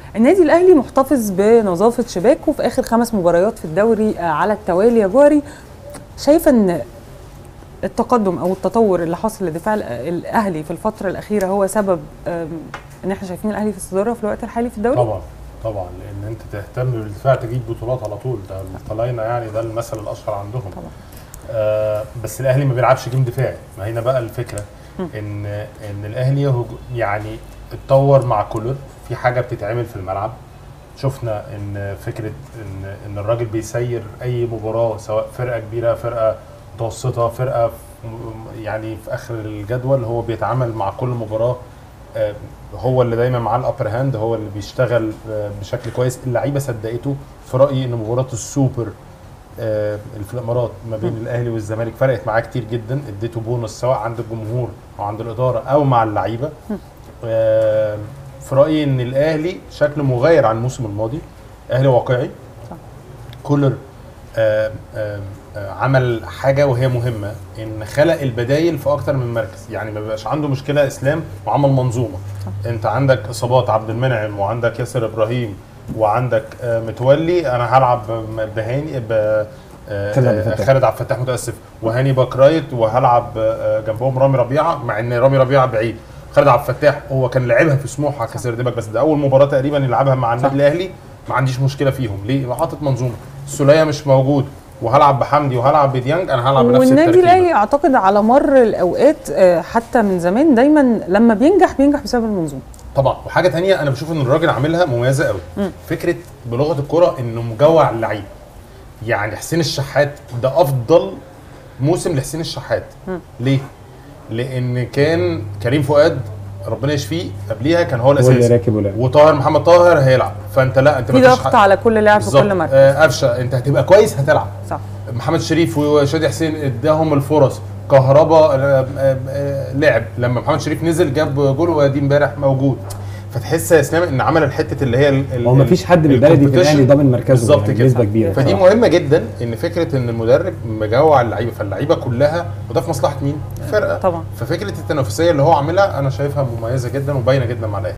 النادي الاهلي محتفظ بنظافه شباكه في اخر 5 مباريات في الدوري على التوالي يا جوهري. شايفه ان التقدم او التطور اللي حصل لدفاع الاهلي في الفتره الاخيره هو سبب ان احنا شايفين الاهلي في الصداره في الوقت الحالي في الدوري؟ طبعا لان انت تهتم بالدفاع تجيب بطولات على طول، ده طلعنا يعني ده المثل الاشهر عندهم طبعا. بس الاهلي ما بيلعبش جيم دفاعي. ما هنا بقى الفكره ان الاهلي يعني اتطور مع كولر في حاجه بتتعمل في الملعب. شفنا ان فكره ان الراجل بيسير اي مباراه، سواء فرقه كبيره فرقه متوسطه فرقه يعني في اخر الجدول، هو بيتعامل مع كل مباراه هو اللي دايما معاه الابر هاند، هو اللي بيشتغل بشكل كويس. اللعيبه صدقته. في رايي ان مباراه السوبر اللي في الامارات ما بين الاهلي والزمالك فرقت معاه كتير جدا، اديته بونص سواء عند الجمهور او عند الاداره او مع اللعيبه. في رايي ان الاهلي شكله مغاير عن الموسم الماضي. اهلي واقعي. كولر عمل حاجه وهي مهمه، ان خلق البدايل في اكتر من مركز. يعني ما بيبقاش عنده مشكله اسلام وعمل منظومه. انت عندك اصابات عبد المنعم وعندك ياسر ابراهيم وعندك متولي، انا هلعب بهاني خالد عبد الفتاح متاسف وهاني باكرايت، وهلعب جنبهم رامي ربيعه، مع ان رامي ربيعه بعيد. خالد عبد الفتاح هو كان لعبها في سموحه كسر دماغ، بس ده اول مباراه تقريبا يلعبها مع النادي الاهلي. ما عنديش مشكله فيهم. ليه؟ حاطط منظومه. السوليه مش موجود وهلعب بحمدي وهلعب بديانج، انا هلعب بنفس التركيبه. والنادي الاهلي اعتقد على مر الاوقات حتى من زمان دايما لما بينجح بسبب المنظومه. طبعا. وحاجه ثانيه انا بشوف ان الراجل عاملها مميزه قوي. فكره بلغه الكره انه مجوع اللعيب. يعني حسين الشحات ده افضل موسم لحسين الشحات. ليه؟ لان كان كريم فؤاد ربنا يشفيه قبليها كان هو الاساسي، وطاهر محمد طاهر هيلعب، فانت لا انت في ضغط على كل لاعب في كل مركز. قفشه انت هتبقى كويس هتلعب صح. محمد شريف وشادي حسين اداهم الفرص. كهربا لعب لما محمد شريف نزل جاب جول، وادي امبارح موجود. فتحس يا اسلام ان عمل الحته اللي هي هو مفيش حد بالبلدي في الاهلي ضامن مركزه بالظبط يعني بنسبه كبيره. فدي مهمه جدا، ان فكره ان المدرب مجوع اللعيبه، فاللعيبه كلها، وده في مصلحه مين؟ فرقه طبعا. ففكره التنافسيه اللي هو عاملها انا شايفها مميزه جدا وباينه جدا مع الاهلي.